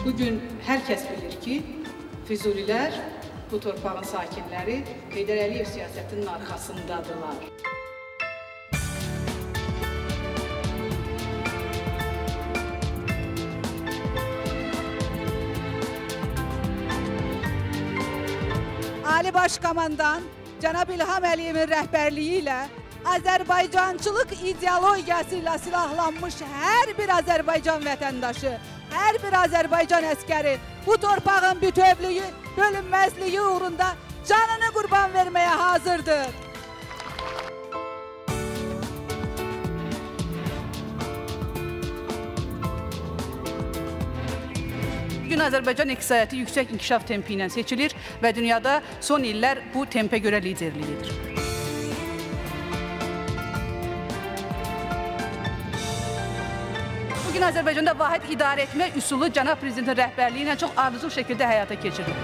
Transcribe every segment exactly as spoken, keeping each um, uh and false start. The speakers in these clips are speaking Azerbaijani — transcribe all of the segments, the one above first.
Bugün hər kəs bilir ki, Füzulilər, bu torpağın sakinləri Heydər Əliyev siyasətinin arxasındadırlar. Ali Başkomandan Cənab İlham Əliyevin rəhbərliyi ilə Azərbaycançılıq ideologiyası ilə silahlanmış hər bir Azərbaycan vətəndaşı, hər bir Azərbaycan əskəri bu torpağın bütövlüyü, bölünməzliyi uğrunda canını qurban verməyə hazırdır. Bugün Azərbaycan iqtisadiyyatı yüksək inkişaf tempi ilə seçilir və dünyada son illər bu tempə görə liderlik edir. Bugün Azərbaycanda vahid idarə etmə üsulu Cənab Prezidentin rəhbərliyi ilə çox ardıcıl şəkildə həyata keçirilir.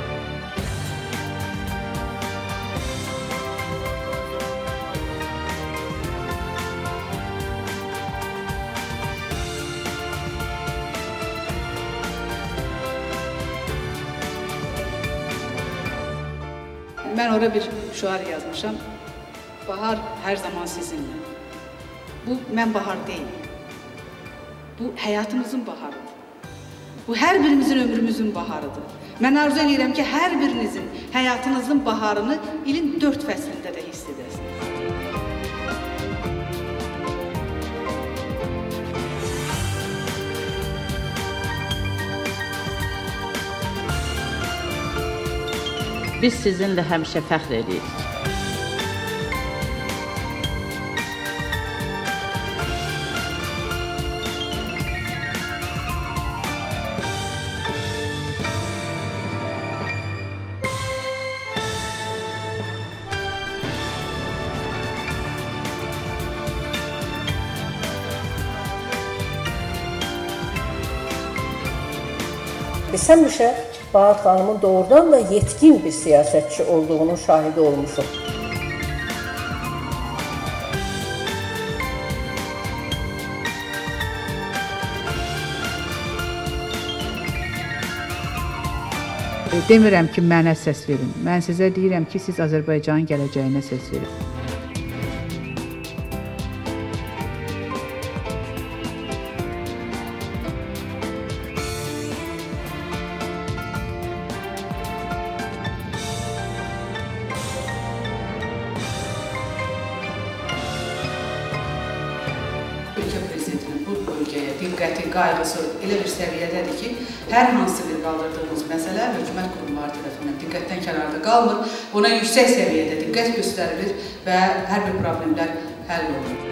Mən orada bir şüar yazmışam. Bahar hər zaman sizinlə. Bu, mən bahar deyil. Bu, həyatımızın baharıdır. Bu, hər birimizin ömrümüzün baharıdır. Mən arzu edirəm ki, hər birinizin həyatınızın baharını ilin dörd fəslində də hiss edəsiniz. Biz sizinlə həmişə fəxr edirik. Biz həmişə Bahar xanımın doğrudan da yetkin bir siyasətçi olduğunun şahidi olmuşuq. Demirəm ki, mənə səs verin. Mən sizə deyirəm ki, siz Azərbaycanın gələcəyinə səs verin. Ölkə prezidentinin bu bölgəyə diqqəti, qayğısı elə bir səviyyədədir ki, hər hansı bir qaldırdığımız məsələ hökumət qurumları tərəfindən diqqətdən kənarda qalmır, ona yüksək səviyyədə diqqət göstərilir və hər bir problemlər həll olunur.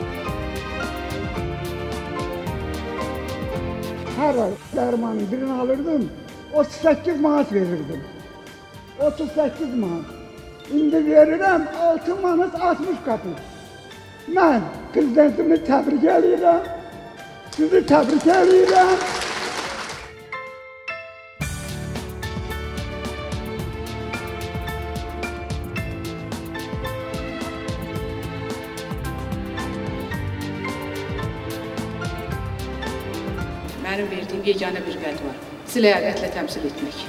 Hər ay dərmanın birini alırdım, otuz səkkiz manat verirdim. otuz səkkiz manat. İndi verirəm altı manat altmış qəpik. Mən prezidentimi təbrik edirəm, sizi təbrik edirəm. Mənim verdiyim yeganə bir vəd var, sizi ləyaqətlə təmsil etmək.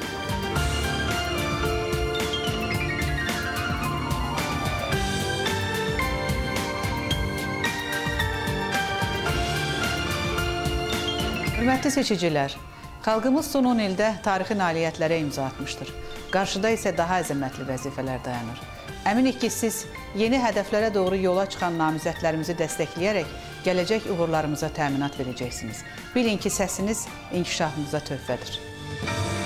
Hörmətli seçicilər, xalqımız son on ildə tarixi nailiyyətlərə imza atmışdır. Qarşıda isə daha əzəmətli vəzifələr dayanır. Əminik ki, siz yeni hədəflərə doğru yola çıxan namizədlərimizi dəstəkləyərək gələcək uğurlarımıza təminat verəcəksiniz. Bilin ki, səsiniz inkişafımıza töhfədir.